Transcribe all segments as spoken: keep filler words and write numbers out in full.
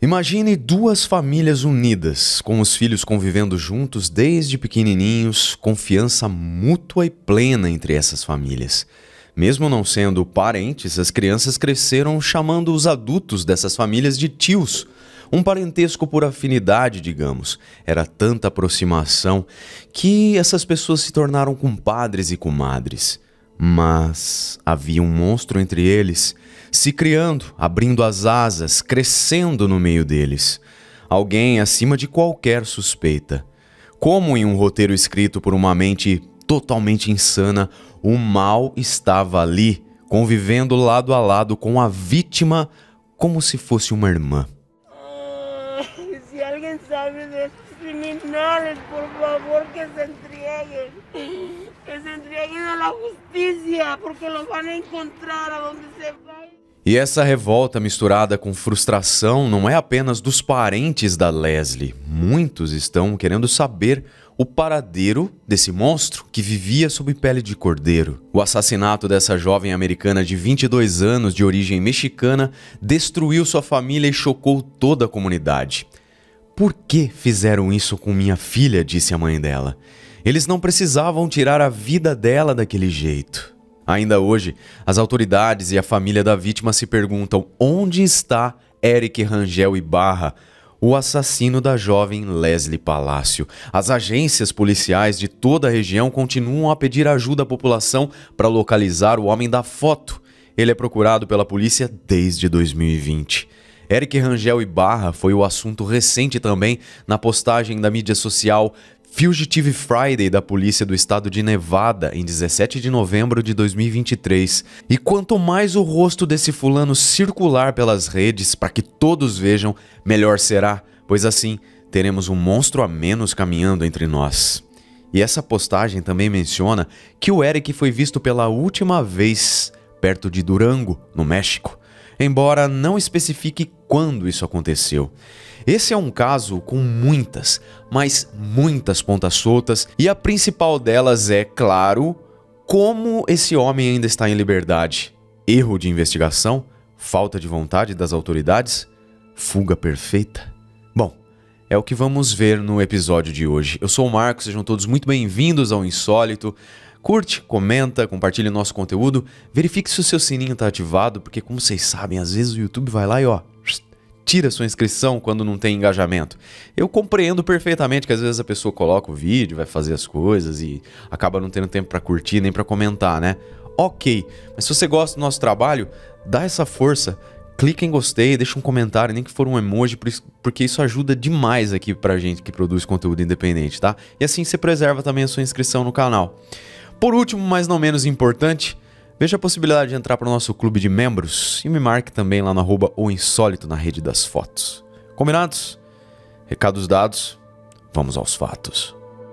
Imagine duas famílias unidas, com os filhos convivendo juntos desde pequenininhos, confiança mútua e plena entre essas famílias. Mesmo não sendo parentes, as crianças cresceram chamando os adultos dessas famílias de tios. Um parentesco por afinidade, digamos. Era tanta aproximação que essas pessoas se tornaram compadres e comadres. Mas havia um monstro entre eles, se criando, abrindo as asas, crescendo no meio deles. Alguém acima de qualquer suspeita. Como em um roteiro escrito por uma mente totalmente insana, o mal estava ali, convivendo lado a lado com a vítima como se fosse uma irmã. Se alguém sabe desses criminales, por favor, que se entreguem. Que se entreguem a la justicia, porque los van a encontrar a donde se vai. E essa revolta misturada com frustração não é apenas dos parentes da Leslie. Muitos estão querendo saber o paradeiro desse monstro que vivia sob pele de cordeiro. O assassinato dessa jovem americana de vinte e dois anos de origem mexicana destruiu sua família e chocou toda a comunidade. Por que fizeram isso com minha filha? Disse a mãe dela. Eles não precisavam tirar a vida dela daquele jeito. Ainda hoje, as autoridades e a família da vítima se perguntam onde está Eric Rangel Ibarra, o assassino da jovem Leslie Palácio. As agências policiais de toda a região continuam a pedir ajuda à população para localizar o homem da foto. Ele é procurado pela polícia desde dois mil e vinte. Eric Rangel Ibarra foi o assunto recente também na postagem da mídia social Fugitive Friday da polícia do estado de Nevada em dezessete de novembro de dois mil e vinte e três. E quanto mais o rosto desse fulano circular pelas redes para que todos vejam, melhor será, pois assim teremos um monstro a menos caminhando entre nós. E essa postagem também menciona que o Eric foi visto pela última vez perto de Durango, no México, embora não especifique quando isso aconteceu. Esse é um caso com muitas, mas muitas pontas soltas, e a principal delas é, claro, como esse homem ainda está em liberdade. Erro de investigação? Falta de vontade das autoridades? Fuga perfeita? Bom, é o que vamos ver no episódio de hoje. Eu sou o Marcos, sejam todos muito bem-vindos ao Insólito. Curte, comenta, compartilhe nosso conteúdo, verifique se o seu sininho está ativado, porque como vocês sabem, às vezes o YouTube vai lá e ó, tira sua inscrição quando não tem engajamento. Eu compreendo perfeitamente que às vezes a pessoa coloca o vídeo, vai fazer as coisas e acaba não tendo tempo para curtir nem para comentar, né? Ok, mas se você gosta do nosso trabalho, dá essa força, clica em gostei, deixa um comentário, nem que for um emoji, porque isso ajuda demais aqui pra gente que produz conteúdo independente, tá? E assim você preserva também a sua inscrição no canal. Por último, mas não menos importante, veja a possibilidade de entrar para o nosso clube de membros e me marque também lá no arroba o insólito na rede das fotos. Combinados? Recados dados, vamos aos fatos.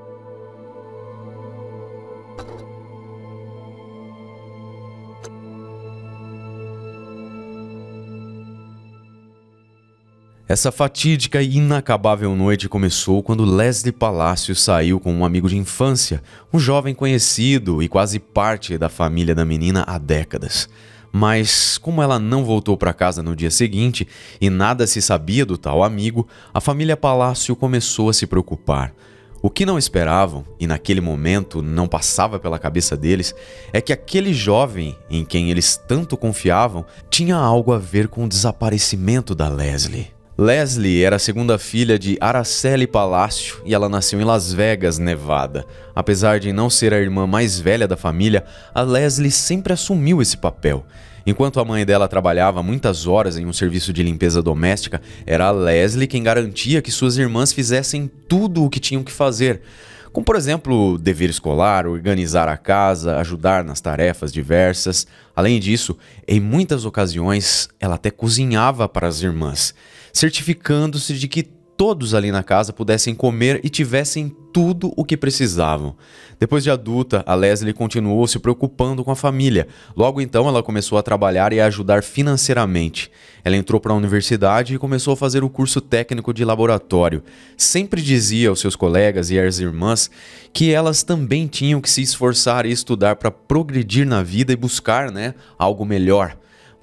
Essa fatídica e inacabável noite começou quando Leslie Palácio saiu com um amigo de infância, um jovem conhecido e quase parte da família da menina há décadas. Mas, como ela não voltou para casa no dia seguinte e nada se sabia do tal amigo, a família Palácio começou a se preocupar. O que não esperavam, e naquele momento não passava pela cabeça deles, é que aquele jovem em quem eles tanto confiavam tinha algo a ver com o desaparecimento da Leslie. Leslie era a segunda filha de Araceli Palácio e ela nasceu em Las Vegas, Nevada. Apesar de não ser a irmã mais velha da família, a Leslie sempre assumiu esse papel. Enquanto a mãe dela trabalhava muitas horas em um serviço de limpeza doméstica, era a Leslie quem garantia que suas irmãs fizessem tudo o que tinham que fazer. Como, por exemplo, dever escolar, organizar a casa, ajudar nas tarefas diversas. Além disso, em muitas ocasiões, ela até cozinhava para as irmãs, certificando-se de que todos ali na casa pudessem comer e tivessem tudo o que precisavam. Depois de adulta, a Leslie continuou se preocupando com a família. Logo então, ela começou a trabalhar e a ajudar financeiramente. Ela entrou para a universidade e começou a fazer o curso técnico de laboratório. Sempre dizia aos seus colegas e às irmãs que elas também tinham que se esforçar e estudar para progredir na vida e buscar, né, algo melhor.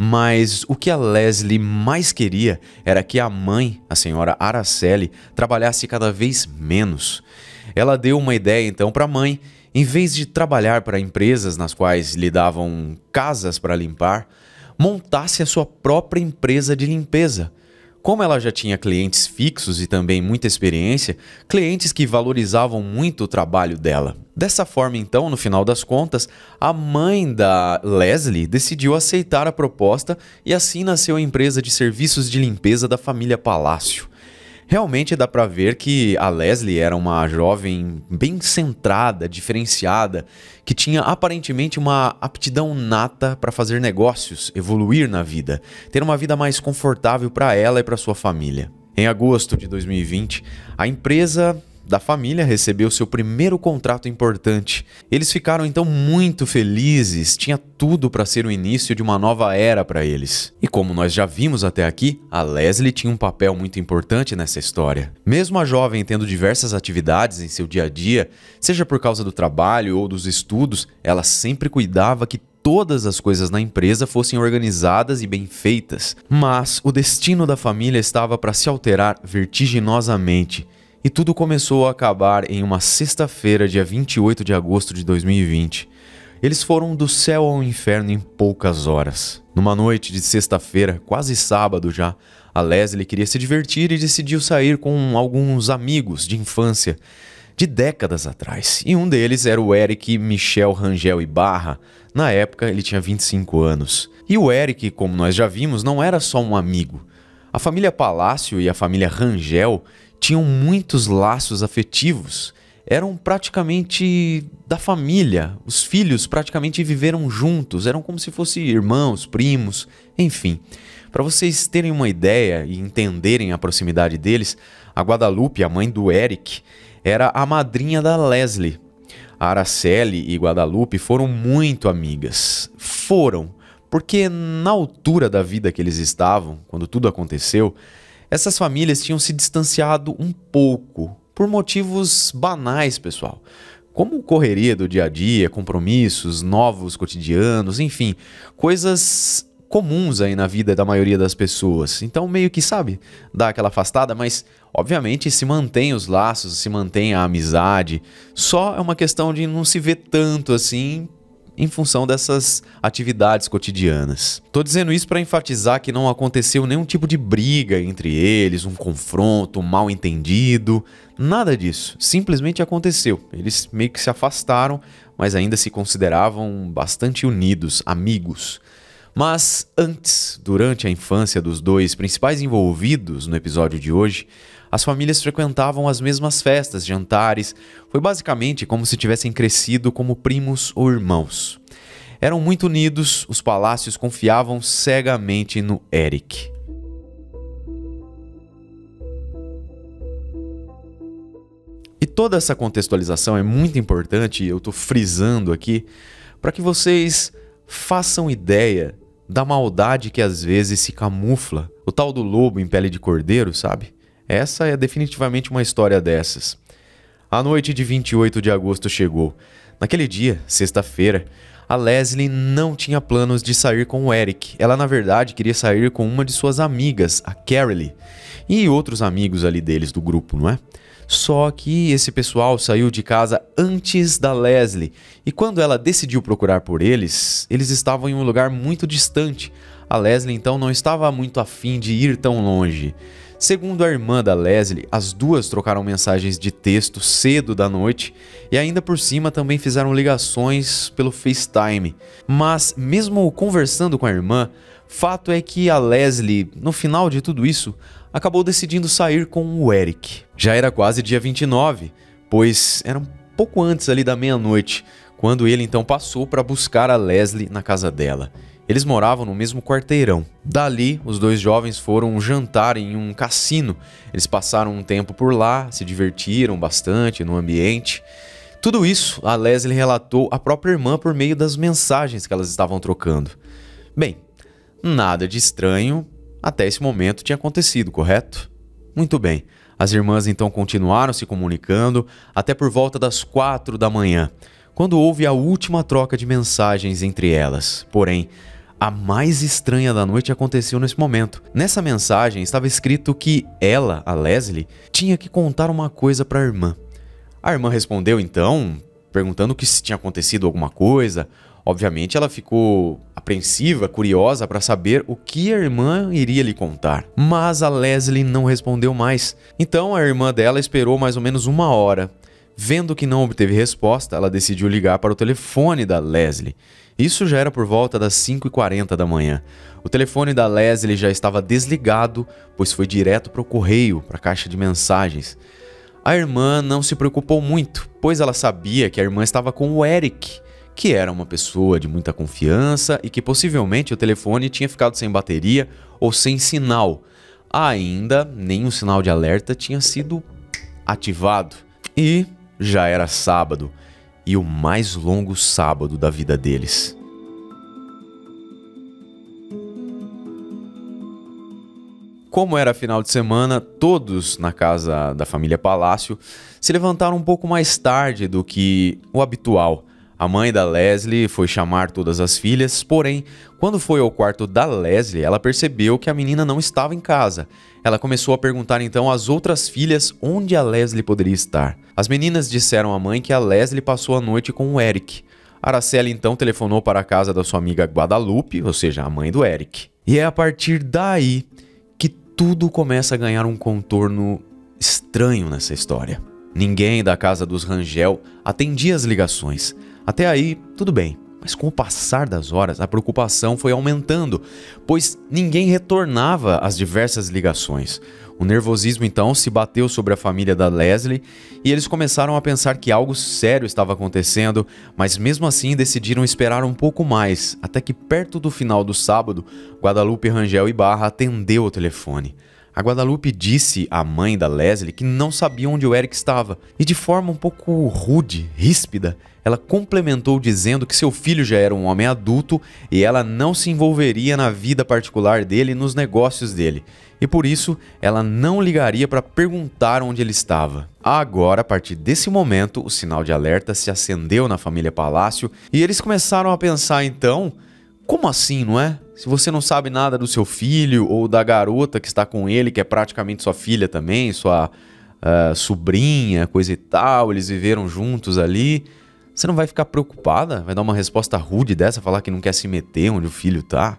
Mas o que a Leslie mais queria era que a mãe, a senhora Araceli, trabalhasse cada vez menos. Ela deu uma ideia então para a mãe, em vez de trabalhar para empresas nas quais lhe davam casas para limpar, montasse a sua própria empresa de limpeza. Como ela já tinha clientes fixos e também muita experiência, clientes que valorizavam muito o trabalho dela. Dessa forma, então, no final das contas, a mãe da Leslie decidiu aceitar a proposta e assim nasceu a empresa de serviços de limpeza da família Palácio. Realmente dá para ver que a Leslie era uma jovem bem centrada, diferenciada, que tinha aparentemente uma aptidão nata para fazer negócios, evoluir na vida, ter uma vida mais confortável para ela e para sua família. Em agosto de dois mil e vinte, a empresa da família recebeu seu primeiro contrato importante. Eles ficaram então muito felizes, tinha tudo para ser o início de uma nova era para eles. E como nós já vimos até aqui, a Leslie tinha um papel muito importante nessa história. Mesmo a jovem tendo diversas atividades em seu dia a dia, seja por causa do trabalho ou dos estudos, ela sempre cuidava que todas as coisas na empresa fossem organizadas e bem feitas. Mas o destino da família estava para se alterar vertiginosamente. E tudo começou a acabar em uma sexta-feira, dia vinte e oito de agosto de dois mil e vinte. Eles foram do céu ao inferno em poucas horas. Numa noite de sexta-feira, quase sábado já, a Leslie queria se divertir e decidiu sair com alguns amigos de infância, de décadas atrás. E um deles era o Eric Michel Rangel Ibarra. Na época, ele tinha vinte e cinco anos. E o Eric, como nós já vimos, não era só um amigo. A família Palácio e a família Rangel tinham muitos laços afetivos, eram praticamente da família, os filhos praticamente viveram juntos, eram como se fossem irmãos, primos, enfim. Para vocês terem uma ideia e entenderem a proximidade deles, a Guadalupe, a mãe do Eric, era a madrinha da Leslie. A Araceli e Guadalupe foram muito amigas, foram, porque na altura da vida que eles estavam, quando tudo aconteceu, essas famílias tinham se distanciado um pouco, por motivos banais, pessoal. Como correria do dia a dia, compromissos, novos cotidianos, enfim, coisas comuns aí na vida da maioria das pessoas. Então meio que, sabe, dá aquela afastada, mas obviamente se mantém os laços, se mantém a amizade. Só é uma questão de não se ver tanto assim, em função dessas atividades cotidianas. Tô dizendo isso para enfatizar que não aconteceu nenhum tipo de briga entre eles, um confronto, um mal entendido, nada disso. Simplesmente aconteceu. Eles meio que se afastaram, mas ainda se consideravam bastante unidos, amigos. Mas antes, durante a infância dos dois principais envolvidos no episódio de hoje, as famílias frequentavam as mesmas festas, jantares. Foi basicamente como se tivessem crescido como primos ou irmãos. Eram muito unidos, os Palácios confiavam cegamente no Eric. E toda essa contextualização é muito importante, eu estou frisando aqui, para que vocês façam ideia da maldade que às vezes se camufla. O tal do lobo em pele de cordeiro, sabe? Essa é definitivamente uma história dessas. A noite de vinte e oito de agosto chegou. Naquele dia, sexta-feira, a Leslie não tinha planos de sair com o Eric. Ela, na verdade, queria sair com uma de suas amigas, a Carolee, e outros amigos ali deles do grupo, não é? Só que esse pessoal saiu de casa antes da Leslie, e quando ela decidiu procurar por eles, eles estavam em um lugar muito distante. A Leslie, então, não estava muito afim de ir tão longe. Segundo a irmã da Leslie, as duas trocaram mensagens de texto cedo da noite e ainda por cima também fizeram ligações pelo FaceTime. Mas mesmo conversando com a irmã, fato é que a Leslie, no final de tudo isso, acabou decidindo sair com o Eric. Já era quase dia vinte e nove, pois era um pouco antes ali da meia-noite, quando ele então passou para buscar a Leslie na casa dela. Eles moravam no mesmo quarteirão. Dali, os dois jovens foram jantar em um cassino. Eles passaram um tempo por lá, se divertiram bastante no ambiente. Tudo isso, a Leslie relatou à própria irmã por meio das mensagens que elas estavam trocando. Bem, nada de estranho até esse momento tinha acontecido, correto? Muito bem. As irmãs então continuaram se comunicando até por volta das quatro da manhã, quando houve a última troca de mensagens entre elas. Porém, a mais estranha da noite aconteceu nesse momento. Nessa mensagem estava escrito que ela, a Leslie, tinha que contar uma coisa para a irmã. A irmã respondeu então, perguntando que se tinha acontecido alguma coisa. Obviamente ela ficou apreensiva, curiosa para saber o que a irmã iria lhe contar. Mas a Leslie não respondeu mais. Então a irmã dela esperou mais ou menos uma hora. Vendo que não obteve resposta, ela decidiu ligar para o telefone da Leslie. Isso já era por volta das cinco e quarenta da manhã. O telefone da Leslie já estava desligado, pois foi direto para o correio, para a caixa de mensagens. A irmã não se preocupou muito, pois ela sabia que a irmã estava com o Eric, que era uma pessoa de muita confiança e que possivelmente o telefone tinha ficado sem bateria ou sem sinal. Ainda nenhum sinal de alerta tinha sido ativado. E já era sábado, e o mais longo sábado da vida deles. Como era final de semana, todos na casa da família Palácio se levantaram um pouco mais tarde do que o habitual. A mãe da Leslie foi chamar todas as filhas, porém, quando foi ao quarto da Leslie, ela percebeu que a menina não estava em casa. Ela começou a perguntar então às outras filhas onde a Leslie poderia estar. As meninas disseram à mãe que a Leslie passou a noite com o Eric. Araceli então telefonou para a casa da sua amiga Guadalupe, ou seja, a mãe do Eric. E é a partir daí que tudo começa a ganhar um contorno estranho nessa história. Ninguém da casa dos Rangel atendia as ligações. Até aí, tudo bem, mas com o passar das horas, a preocupação foi aumentando, pois ninguém retornava às diversas ligações. O nervosismo então se bateu sobre a família da Leslie e eles começaram a pensar que algo sério estava acontecendo, mas mesmo assim decidiram esperar um pouco mais, até que perto do final do sábado, Guadalupe Rangel Ibarra atendeu o telefone. A Guadalupe disse à mãe da Leslie que não sabia onde o Eric estava e de forma um pouco rude, ríspida, ela complementou dizendo que seu filho já era um homem adulto e ela não se envolveria na vida particular dele e nos negócios dele. E por isso, ela não ligaria para perguntar onde ele estava. Agora, a partir desse momento, o sinal de alerta se acendeu na família Palácio e eles começaram a pensar então, como assim, não é? Se você não sabe nada do seu filho ou da garota que está com ele, que é praticamente sua filha também, sua uh, sobrinha, coisa e tal, eles viveram juntos ali, você não vai ficar preocupada? Vai dar uma resposta rude dessa, falar que não quer se meter onde o filho tá?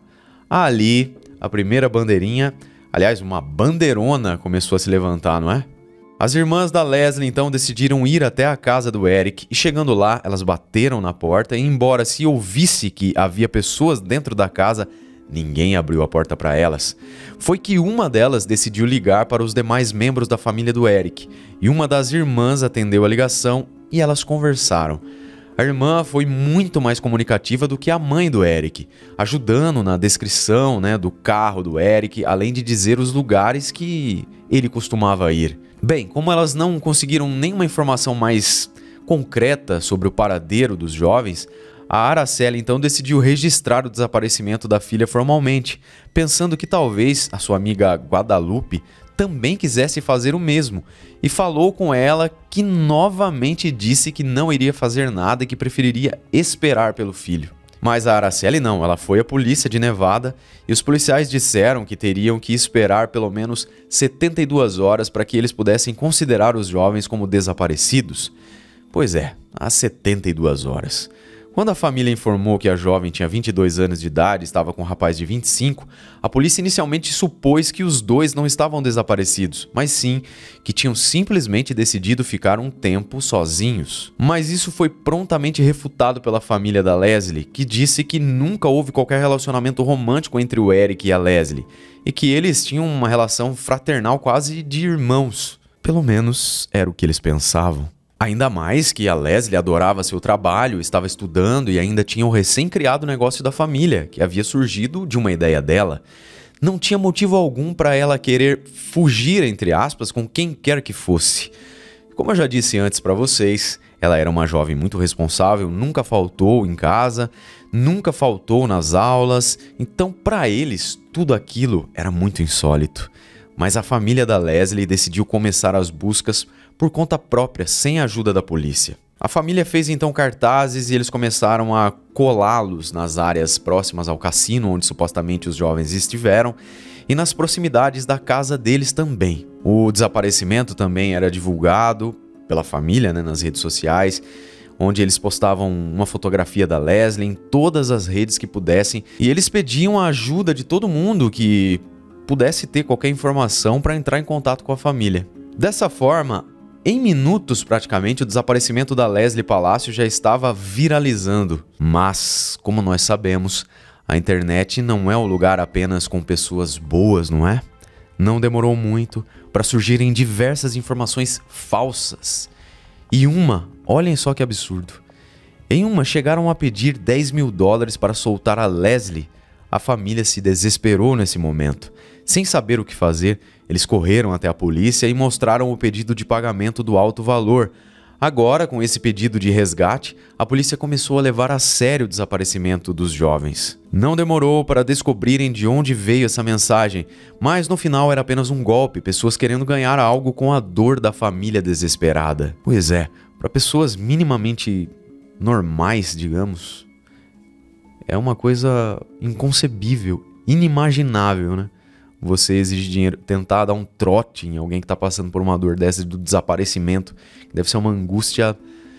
Ali, a primeira bandeirinha, aliás, uma bandeirona começou a se levantar, não é? As irmãs da Leslie então decidiram ir até a casa do Eric e chegando lá, elas bateram na porta e embora se ouvisse que havia pessoas dentro da casa, ninguém abriu a porta para elas. Foi que uma delas decidiu ligar para os demais membros da família do Eric e uma das irmãs atendeu a ligação e elas conversaram. A irmã foi muito mais comunicativa do que a mãe do Eric, ajudando na descrição, né, do carro do Eric, além de dizer os lugares que ele costumava ir. Bem, como elas não conseguiram nenhuma informação mais concreta sobre o paradeiro dos jovens, a Araceli então decidiu registrar o desaparecimento da filha formalmente, pensando que talvez a sua amiga Guadalupe também quisesse fazer o mesmo, e falou com ela que novamente disse que não iria fazer nada e que preferiria esperar pelo filho. Mas a Araceli não, ela foi à polícia de Nevada e os policiais disseram que teriam que esperar pelo menos setenta e duas horas para que eles pudessem considerar os jovens como desaparecidos. Pois é, há setenta e duas horas. Quando a família informou que a jovem tinha vinte e dois anos de idade e estava com um rapaz de vinte e cinco, a polícia inicialmente supôs que os dois não estavam desaparecidos, mas sim que tinham simplesmente decidido ficar um tempo sozinhos. Mas isso foi prontamente refutado pela família da Leslie, que disse que nunca houve qualquer relacionamento romântico entre o Eric e a Leslie, e que eles tinham uma relação fraternal quase de irmãos. Pelo menos era o que eles pensavam. Ainda mais que a Leslie adorava seu trabalho, estava estudando e ainda tinha o recém-criado negócio da família, que havia surgido de uma ideia dela. Não tinha motivo algum para ela querer fugir, entre aspas, com quem quer que fosse. Como eu já disse antes para vocês, ela era uma jovem muito responsável, nunca faltou em casa, nunca faltou nas aulas, então para eles tudo aquilo era muito insólito. Mas a família da Leslie decidiu começar as buscas por conta própria, sem a ajuda da polícia. A família fez então cartazes e eles começaram a colá-los nas áreas próximas ao cassino, onde supostamente os jovens estiveram, e nas proximidades da casa deles também. O desaparecimento também era divulgado pela família, né, nas redes sociais, onde eles postavam uma fotografia da Leslie em todas as redes que pudessem, e eles pediam a ajuda de todo mundo que pudesse ter qualquer informação para entrar em contato com a família. Dessa forma, em minutos praticamente, o desaparecimento da Leslie Palacio já estava viralizando. Mas, como nós sabemos, a internet não é um lugar apenas com pessoas boas, não é? Não demorou muito para surgirem diversas informações falsas. E uma, olhem só que absurdo, em uma chegaram a pedir dez mil dólares para soltar a Leslie. A família se desesperou nesse momento. Sem saber o que fazer, eles correram até a polícia e mostraram o pedido de pagamento do alto valor. Agora, com esse pedido de resgate, a polícia começou a levar a sério o desaparecimento dos jovens. Não demorou para descobrirem de onde veio essa mensagem, mas no final era apenas um golpe, pessoas querendo ganhar algo com a dor da família desesperada. Pois é, para pessoas minimamente normais, digamos, é uma coisa inconcebível, inimaginável, né? Você exige dinheiro, tentar dar um trote em alguém que está passando por uma dor dessa do desaparecimento, que deve ser uma angústia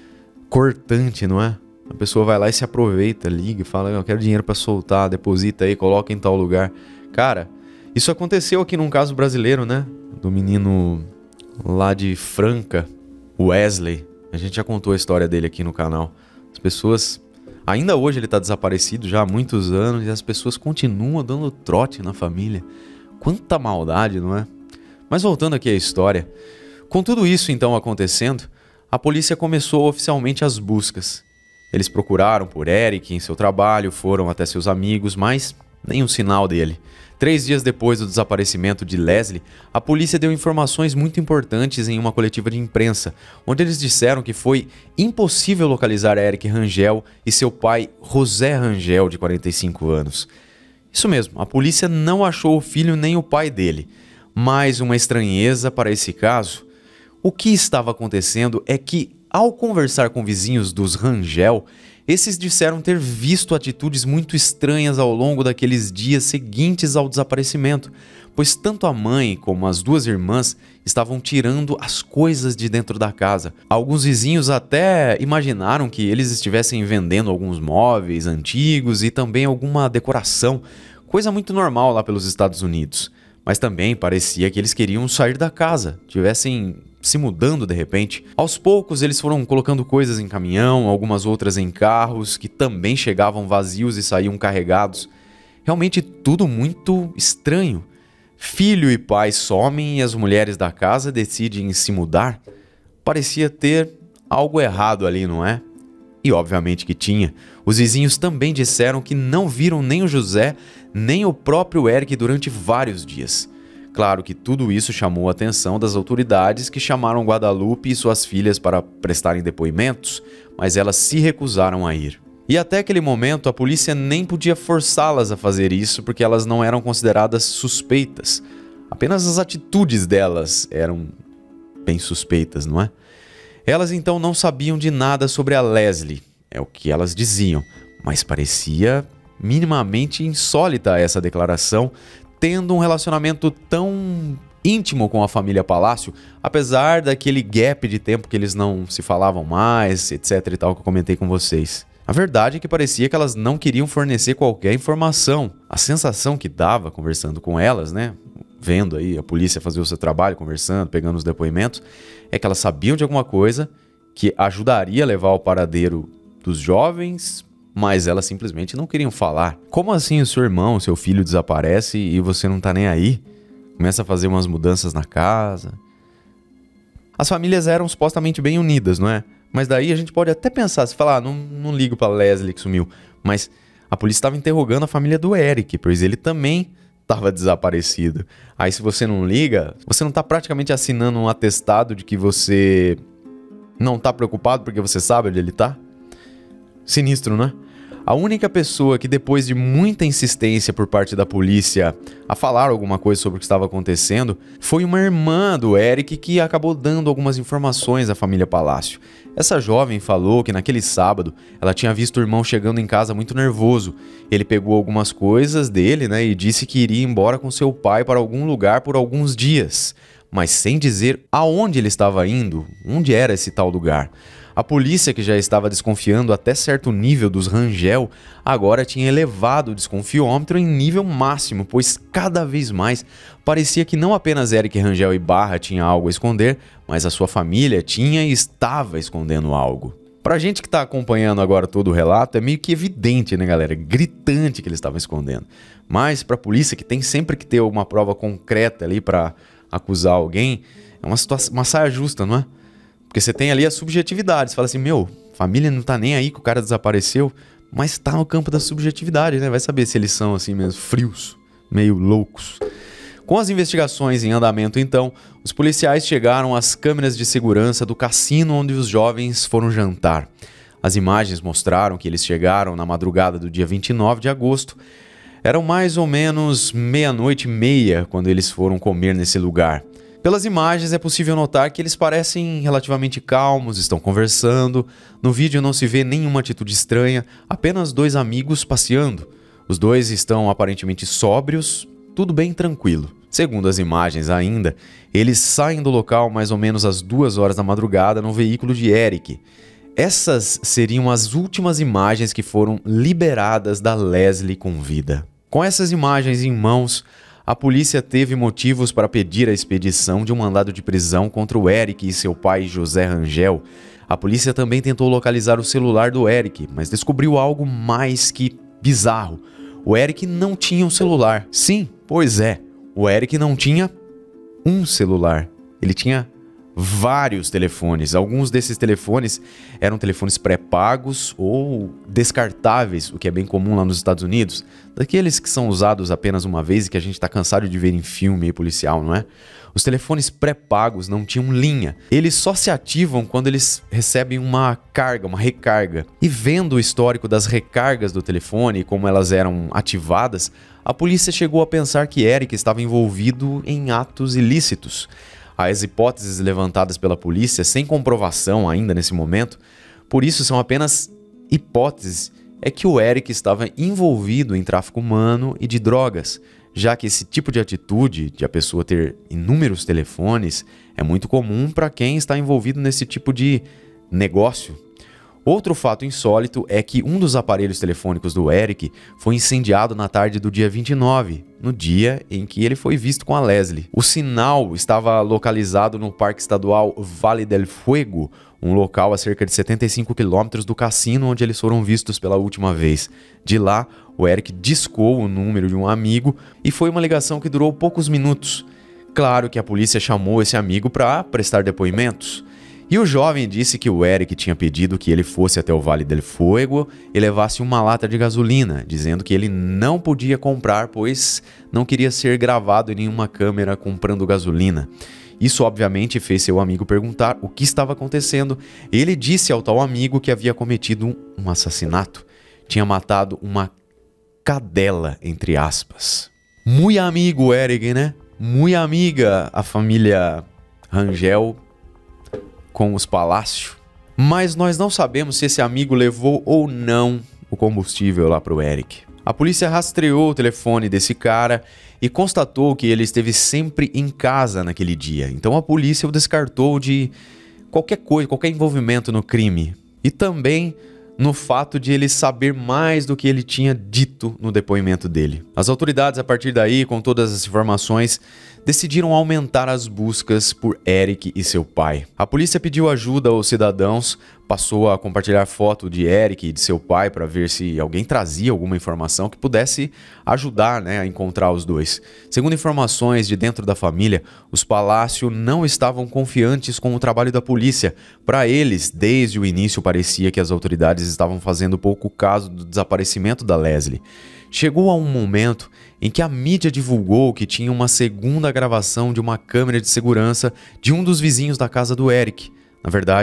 cortante, não é? A pessoa vai lá e se aproveita, liga e fala, eu quero dinheiro para soltar, deposita aí, coloca em tal lugar. Cara, isso aconteceu aqui num caso brasileiro, né? Do menino lá de Franca, Wesley. A gente já contou a história dele aqui no canal. As pessoas... Ainda hoje ele está desaparecido já há muitos anos e as pessoas continuam dando trote na família. Quanta maldade, não é? Mas voltando aqui à história, com tudo isso então acontecendo, a polícia começou oficialmente as buscas. Eles procuraram por Eric em seu trabalho, foram até seus amigos, mas nenhum sinal dele. Três dias depois do desaparecimento de Leslie, a polícia deu informações muito importantes em uma coletiva de imprensa, onde eles disseram que foi impossível localizar Eric Rangel e seu pai José Rangel, de quarenta e cinco anos. Isso mesmo, a polícia não achou o filho nem o pai dele. Mais uma estranheza para esse caso. O que estava acontecendo é que, ao conversar com vizinhos dos Rangel, esses disseram ter visto atitudes muito estranhas ao longo daqueles dias seguintes ao desaparecimento, pois tanto a mãe como as duas irmãs estavam tirando as coisas de dentro da casa. Alguns vizinhos até imaginaram que eles estivessem vendendo alguns móveis antigos e também alguma decoração, coisa muito normal lá pelos Estados Unidos. Mas também parecia que eles queriam sair da casa, tivessem se mudando de repente. Aos poucos eles foram colocando coisas em caminhão, algumas outras em carros, que também chegavam vazios e saíam carregados. Realmente tudo muito estranho. Filho e pai somem e as mulheres da casa decidem se mudar. Parecia ter algo errado ali, não é? E obviamente que tinha. Os vizinhos também disseram que não viram nem o José, nem o próprio Eric durante vários dias. Claro que tudo isso chamou a atenção das autoridades, que chamaram Guadalupe e suas filhas para prestarem depoimentos, mas elas se recusaram a ir. E até aquele momento a polícia nem podia forçá-las a fazer isso porque elas não eram consideradas suspeitas. Apenas as atitudes delas eram bem suspeitas, não é? Elas então não sabiam de nada sobre a Leslie, é o que elas diziam, mas parecia minimamente insólita essa declaração, tendo um relacionamento tão íntimo com a família Palacio, apesar daquele gap de tempo que eles não se falavam mais, etc e tal, que eu comentei com vocês. A verdade é que parecia que elas não queriam fornecer qualquer informação. A sensação que dava conversando com elas, né, vendo aí a polícia fazer o seu trabalho, conversando, pegando os depoimentos, é que elas sabiam de alguma coisa que ajudaria a levar ao paradeiro dos jovens, mas elas simplesmente não queriam falar. Como assim o seu irmão, o seu filho desaparece e você não tá nem aí? Começa a fazer umas mudanças na casa. As famílias eram supostamente bem unidas, não é? Mas daí a gente pode até pensar, se falar, ah, não, não ligo pra Leslie que sumiu. Mas a polícia estava interrogando a família do Eric, pois ele também estava desaparecido. Aí se você não liga, você não tá praticamente assinando um atestado de que você não tá preocupado porque você sabe onde ele tá? Sinistro, né? A única pessoa que, depois de muita insistência por parte da polícia a falar alguma coisa sobre o que estava acontecendo, foi uma irmã do Eric que acabou dando algumas informações à família Palácio. Essa jovem falou que naquele sábado ela tinha visto o irmão chegando em casa muito nervoso. Ele pegou algumas coisas dele, né, e disse que iria embora com seu pai para algum lugar por alguns dias, mas sem dizer aonde ele estava indo, onde era esse tal lugar. A polícia, que já estava desconfiando até certo nível dos Rangel, agora tinha elevado o desconfiômetro em nível máximo, pois cada vez mais parecia que não apenas Eric Rangel e Barra tinham algo a esconder, mas a sua família tinha e estava escondendo algo. Pra gente que tá acompanhando agora todo o relato, é meio que evidente, né, galera? Gritante que eles estavam escondendo. Mas pra polícia, que tem sempre que ter uma prova concreta ali pra acusar alguém, é uma situação, uma saia justa, não é? Porque você tem ali a subjetividade, você fala assim, meu, família não tá nem aí que o cara desapareceu, mas tá no campo da subjetividade, né? Vai saber se eles são assim mesmo, frios, meio loucos. Com as investigações em andamento, então, os policiais chegaram às câmeras de segurança do cassino onde os jovens foram jantar. As imagens mostraram que eles chegaram na madrugada do dia vinte e nove de agosto. Eram mais ou menos meia-noite e meia quando eles foram comer nesse lugar. Pelas imagens é possível notar que eles parecem relativamente calmos, estão conversando. No vídeo não se vê nenhuma atitude estranha, apenas dois amigos passeando. Os dois estão aparentemente sóbrios, tudo bem tranquilo. Segundo as imagens ainda, eles saem do local mais ou menos às duas horas da madrugada no veículo de Eric. Essas seriam as últimas imagens que foram liberadas da Leslie com vida. Com essas imagens em mãos, a polícia teve motivos para pedir a expedição de um mandado de prisão contra o Eric e seu pai José Rangel. A polícia também tentou localizar o celular do Eric, mas descobriu algo mais que bizarro. O Eric não tinha um celular. Sim, pois é, o Eric não tinha um celular. Ele tinha vários telefones. Alguns desses telefones eram telefones pré-pagos ou descartáveis, o que é bem comum lá nos Estados Unidos. Daqueles que são usados apenas uma vez e que a gente está cansado de ver em filme policial, não é? Os telefones pré-pagos não tinham linha. Eles só se ativam quando eles recebem uma carga, uma recarga. E vendo o histórico das recargas do telefone e como elas eram ativadas, a polícia chegou a pensar que Eric estava envolvido em atos ilícitos. As hipóteses levantadas pela polícia, sem comprovação ainda nesse momento, por isso são apenas hipóteses, é que o Eric estava envolvido em tráfico humano e de drogas, já que esse tipo de atitude, de a pessoa ter inúmeros telefones, é muito comum para quem está envolvido nesse tipo de negócio. Outro fato insólito é que um dos aparelhos telefônicos do Eric foi incendiado na tarde do dia vinte e nove, no dia em que ele foi visto com a Leslie. O sinal estava localizado no Parque Estadual Vale del Fuego, um local a cerca de setenta e cinco quilômetros do cassino onde eles foram vistos pela última vez. De lá, o Eric discou o número de um amigo e foi uma ligação que durou poucos minutos. Claro que a polícia chamou esse amigo para prestar depoimentos. E o jovem disse que o Eric tinha pedido que ele fosse até o Vale del Fuego e levasse uma lata de gasolina, dizendo que ele não podia comprar, pois não queria ser gravado em nenhuma câmera comprando gasolina. Isso obviamente fez seu amigo perguntar o que estava acontecendo. Ele disse ao tal amigo que havia cometido um assassinato. Tinha matado uma cadela, entre aspas. Muito amigo Eric, né? Muito amiga a família Rangel com os Palácio. Mas nós não sabemos se esse amigo levou ou não o combustível lá para o Eric. A polícia rastreou o telefone desse cara e constatou que ele esteve sempre em casa naquele dia. Então a polícia o descartou de qualquer coisa, qualquer envolvimento no crime. E também no fato de ele saber mais do que ele tinha dito no depoimento dele. As autoridades, a partir daí, com todas as informações, decidiram aumentar as buscas por Eric e seu pai. A polícia pediu ajuda aos cidadãos, passou a compartilhar foto de Eric e de seu pai para ver se alguém trazia alguma informação que pudesse ajudar, né, a encontrar os dois. Segundo informações de dentro da família, os Palácio não estavam confiantes com o trabalho da polícia. Para eles, desde o início parecia que as autoridades estavam fazendo pouco caso do desaparecimento da Leslie. Chegou a um momento em que a mídia divulgou que tinha uma segunda gravação de uma câmera de segurança de um dos vizinhos da casa do Eric. Na verdade,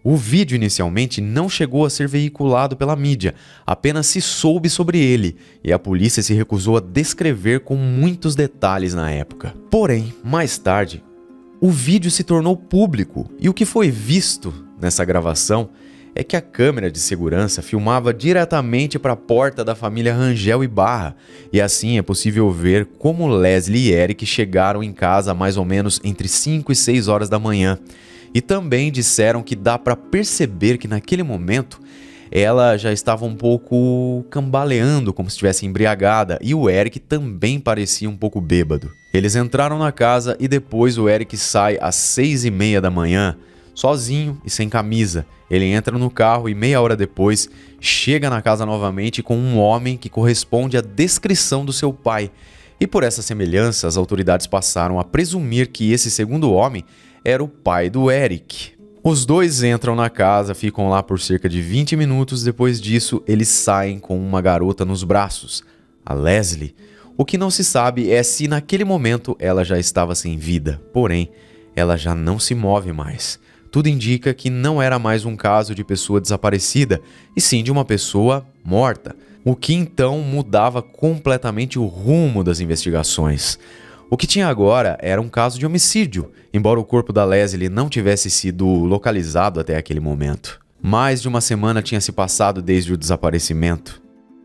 O vídeo inicialmente não chegou a ser veiculado pela mídia, apenas se soube sobre ele, e a polícia se recusou a descrever com muitos detalhes na época. Porém, mais tarde, o vídeo se tornou público, e o que foi visto nessa gravação é que a câmera de segurança filmava diretamente para a porta da família Rangel Ibarra, e assim é possível ver como Leslie e Eric chegaram em casa mais ou menos entre cinco e seis horas da manhã. E também disseram que dá para perceber que naquele momento ela já estava um pouco cambaleando, como se estivesse embriagada, e o Eric também parecia um pouco bêbado. Eles entraram na casa e depois o Eric sai às seis e meia da manhã, sozinho e sem camisa. Ele entra no carro e meia hora depois chega na casa novamente com um homem que corresponde à descrição do seu pai. E por essa semelhança, as autoridades passaram a presumir que esse segundo homem era o pai do Eric. Os dois entram na casa, ficam lá por cerca de vinte minutos, depois disso eles saem com uma garota nos braços, a Leslie. O que não se sabe é se naquele momento ela já estava sem vida, porém ela já não se move mais. Tudo indica que não era mais um caso de pessoa desaparecida, e sim de uma pessoa morta, o que então mudava completamente o rumo das investigações. O que tinha agora era um caso de homicídio, embora o corpo da Leslie não tivesse sido localizado até aquele momento. Mais de uma semana tinha se passado desde o desaparecimento.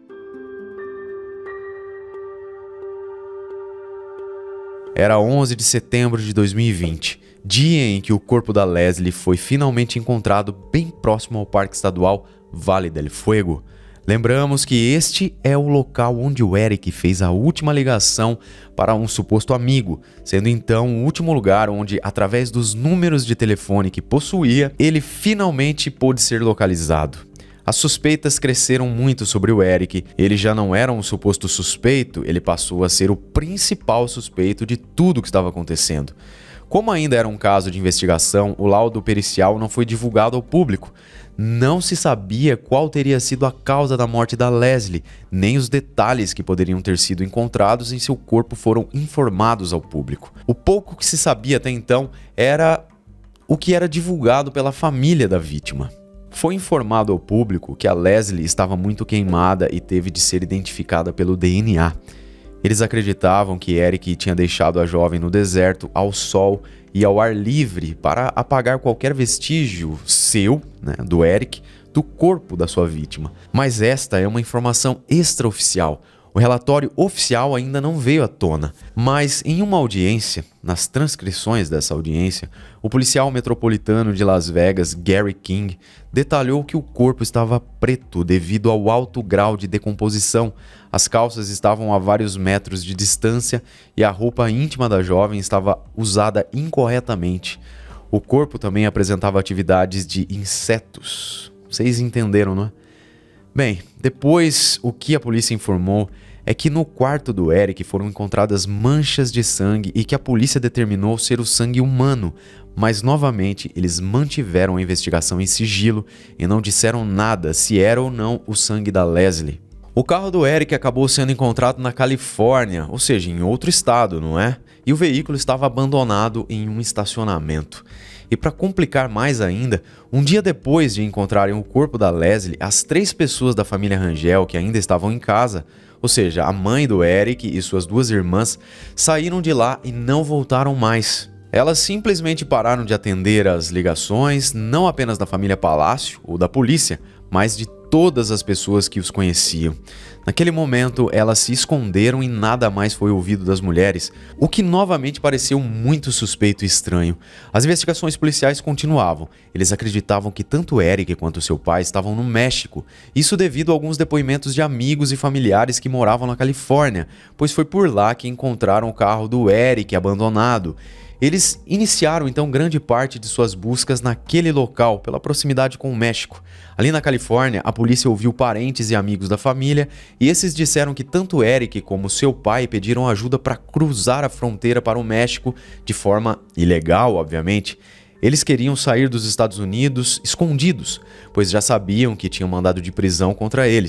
Era onze de setembro de dois mil e vinte, dia em que o corpo da Leslie foi finalmente encontrado bem próximo ao Parque Estadual Vale del Fuego. Lembramos que este é o local onde o Eric fez a última ligação para um suposto amigo, sendo então o último lugar onde, através dos números de telefone que possuía, ele finalmente pôde ser localizado. As suspeitas cresceram muito sobre o Eric. Ele já não era um suposto suspeito, ele passou a ser o principal suspeito de tudo o que estava acontecendo. Como ainda era um caso de investigação, o laudo pericial não foi divulgado ao público. Não se sabia qual teria sido a causa da morte da Leslie, nem os detalhes que poderiam ter sido encontrados em seu corpo foram informados ao público. O pouco que se sabia até então era o que era divulgado pela família da vítima. Foi informado ao público que a Leslie estava muito queimada e teve de ser identificada pelo D N A. Eles acreditavam que Eric tinha deixado a jovem no deserto, ao sol e ao ar livre para apagar qualquer vestígio seu, né, do Eric, do corpo da sua vítima. Mas esta é uma informação extraoficial. O relatório oficial ainda não veio à tona, mas em uma audiência, nas transcrições dessa audiência, o policial metropolitano de Las Vegas, Gary King, detalhou que o corpo estava preto devido ao alto grau de decomposição. As calças estavam a vários metros de distância e a roupa íntima da jovem estava usada incorretamente. O corpo também apresentava atividades de insetos. Vocês entenderam, não é? Bem, depois o que a polícia informou é que no quarto do Eric foram encontradas manchas de sangue e que a polícia determinou ser o sangue humano, mas novamente eles mantiveram a investigação em sigilo e não disseram nada se era ou não o sangue da Leslie. O carro do Eric acabou sendo encontrado na Califórnia, ou seja, em outro estado, não é? E o veículo estava abandonado em um estacionamento. E para complicar mais ainda, um dia depois de encontrarem o corpo da Leslie, as três pessoas da família Rangel que ainda estavam em casa, ou seja, a mãe do Eric e suas duas irmãs, saíram de lá e não voltaram mais. Elas simplesmente pararam de atender às ligações, não apenas da família Palácio ou da polícia, mas de todas as pessoas que os conheciam. Naquele momento, elas se esconderam e nada mais foi ouvido das mulheres, o que novamente pareceu muito suspeito e estranho. As investigações policiais continuavam. Eles acreditavam que tanto Eric quanto seu pai estavam no México, isso devido a alguns depoimentos de amigos e familiares que moravam na Califórnia, pois foi por lá que encontraram o carro do Eric abandonado. Eles iniciaram então grande parte de suas buscas naquele local, pela proximidade com o México. Ali na Califórnia, a polícia ouviu parentes e amigos da família e esses disseram que tanto Eric como seu pai pediram ajuda para cruzar a fronteira para o México de forma ilegal, obviamente. Eles queriam sair dos Estados Unidos escondidos, pois já sabiam que tinham mandado de prisão contra eles.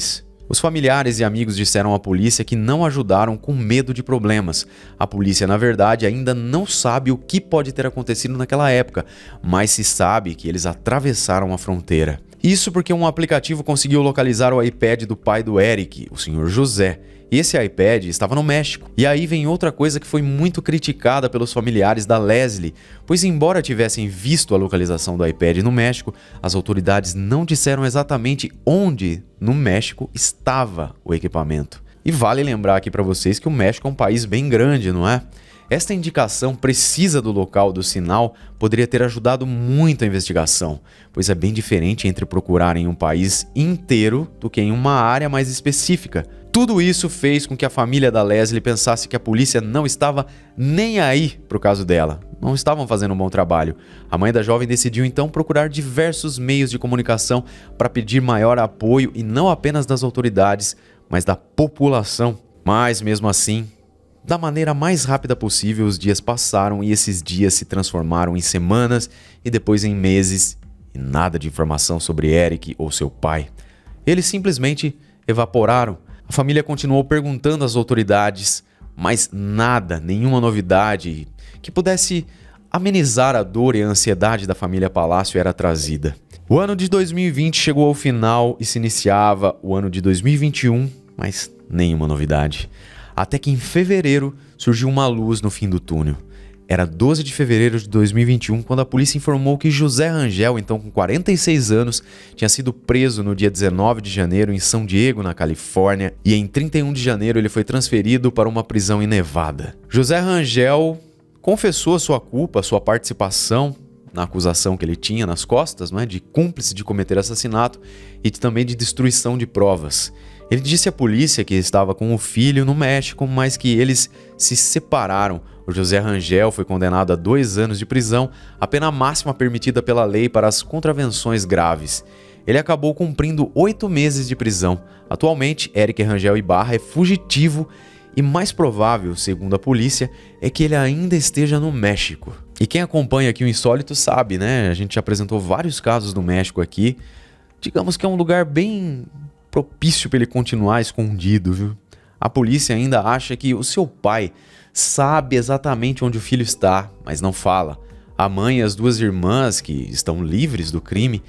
Os familiares e amigos disseram à polícia que não ajudaram com medo de problemas. A polícia, na verdade, ainda não sabe o que pode ter acontecido naquela época, mas se sabe que eles atravessaram a fronteira. Isso porque um aplicativo conseguiu localizar o iPad do pai do Eric, o senhor José. E esse iPad estava no México. E aí vem outra coisa que foi muito criticada pelos familiares da Leslie, pois embora tivessem visto a localização do iPad no México, as autoridades não disseram exatamente onde no México estava o equipamento. E vale lembrar aqui para vocês que o México é um país bem grande, não é? Esta indicação precisa do local do sinal poderia ter ajudado muito a investigação, pois é bem diferente entre procurar em um país inteiro do que em uma área mais específica. Tudo isso fez com que a família da Leslie pensasse que a polícia não estava nem aí para o caso dela. Não estavam fazendo um bom trabalho. A mãe da jovem decidiu então procurar diversos meios de comunicação para pedir maior apoio e não apenas das autoridades, mas da população. Mas mesmo assim, da maneira mais rápida possível, os dias passaram e esses dias se transformaram em semanas e depois em meses e nada de informação sobre Eric ou seu pai. Eles simplesmente evaporaram. A família continuou perguntando às autoridades, mas nada, nenhuma novidade que pudesse amenizar a dor e a ansiedade da família Palácio era trazida. O ano de dois mil e vinte chegou ao final e se iniciava o ano de dois mil e vinte e um, mas nenhuma novidade. Até que em fevereiro surgiu uma luz no fim do túnel. Era doze de fevereiro de dois mil e vinte e um quando a polícia informou que José Rangel, então com quarenta e seis anos, tinha sido preso no dia dezenove de janeiro em São Diego, na Califórnia, e em trinta e um de janeiro ele foi transferido para uma prisão em Nevada. José Rangel confessou sua culpa, sua participação na acusação que ele tinha nas costas, não é, de cúmplice de cometer assassinato e também de destruição de provas. Ele disse à polícia que estava com o filho no México, mas que eles se separaram. O José Rangel foi condenado a dois anos de prisão, a pena máxima permitida pela lei para as contravenções graves. Ele acabou cumprindo oito meses de prisão. Atualmente, Eric Rangel Ibarra é fugitivo e mais provável, segundo a polícia, é que ele ainda esteja no México. E quem acompanha aqui o Insólito sabe, né? A gente já apresentou vários casos do México aqui. Digamos que é um lugar bem propício para ele continuar escondido, viu? A polícia ainda acha que o seu pai sabe exatamente onde o filho está, mas não fala. A mãe e as duas irmãs, que estão livres do crime,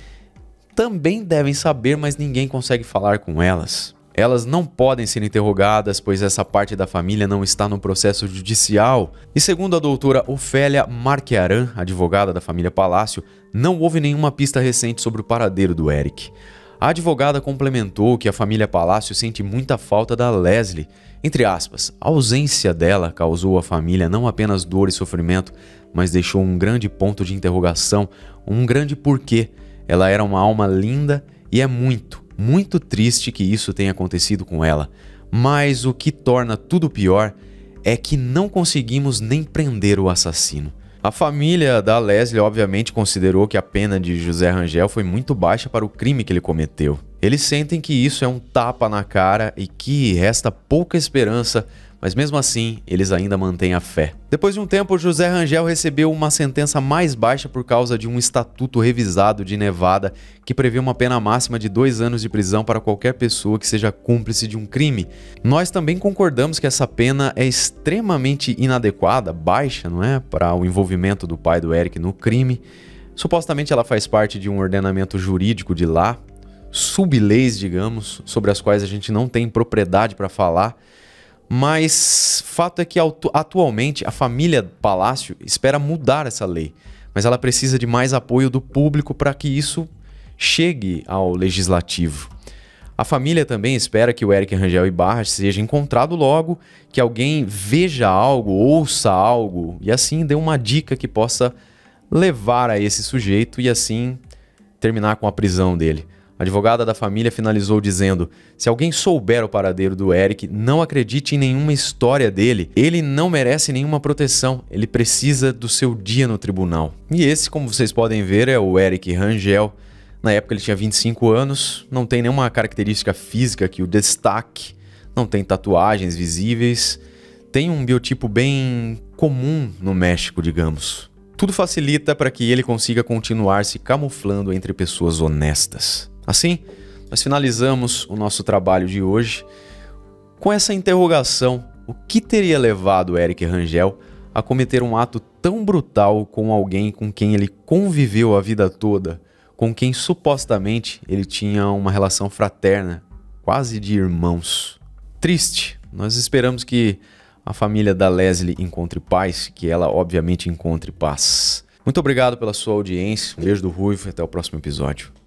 também devem saber, mas ninguém consegue falar com elas. Elas não podem ser interrogadas, pois essa parte da família não está no processo judicial. E segundo a doutora Ofélia Marquearan, advogada da família Palácio, não houve nenhuma pista recente sobre o paradeiro do Eric. A advogada complementou que a família Palácio sente muita falta da Leslie. Entre aspas, a ausência dela causou à família não apenas dor e sofrimento, mas deixou um grande ponto de interrogação, um grande porquê. Ela era uma alma linda e é muito, muito triste que isso tenha acontecido com ela. Mas o que torna tudo pior é que não conseguimos nem prender o assassino. A família da Leslie obviamente considerou que a pena de José Rangel foi muito baixa para o crime que ele cometeu. Eles sentem que isso é um tapa na cara e que resta pouca esperança, mas mesmo assim eles ainda mantêm a fé. Depois de um tempo, José Rangel recebeu uma sentença mais baixa por causa de um estatuto revisado de Nevada que prevê uma pena máxima de dois anos de prisão para qualquer pessoa que seja cúmplice de um crime. Nós também concordamos que essa pena é extremamente inadequada, baixa, não é, para o envolvimento do pai do Eric no crime. Supostamente ela faz parte de um ordenamento jurídico de lá, sub-leis, digamos, sobre as quais a gente não tem propriedade para falar. Mas fato é que atualmente a família Palácio espera mudar essa lei, mas ela precisa de mais apoio do público para que isso chegue ao legislativo. A família também espera que o Eric Rangel Ibarra seja encontrado logo, que alguém veja algo, ouça algo e assim dê uma dica que possa levar a esse sujeito e assim terminar com a prisão dele. A advogada da família finalizou dizendo: se alguém souber o paradeiro do Eric, não acredite em nenhuma história dele. Ele não merece nenhuma proteção. Ele precisa do seu dia no tribunal. E esse, como vocês podem ver, é o Eric Rangel. Na época ele tinha vinte e cinco anos, não tem nenhuma característica física que o destaque, não tem tatuagens visíveis, tem um biotipo bem comum no México, digamos. Tudo facilita para que ele consiga continuar se camuflando entre pessoas honestas. Assim, nós finalizamos o nosso trabalho de hoje com essa interrogação: o que teria levado Éric Rangel a cometer um ato tão brutal com alguém com quem ele conviveu a vida toda, com quem supostamente ele tinha uma relação fraterna, quase de irmãos? Triste. Nós esperamos que a família da Leslie encontre paz, que ela obviamente encontre paz. Muito obrigado pela sua audiência, um beijo do Ruivo e até o próximo episódio.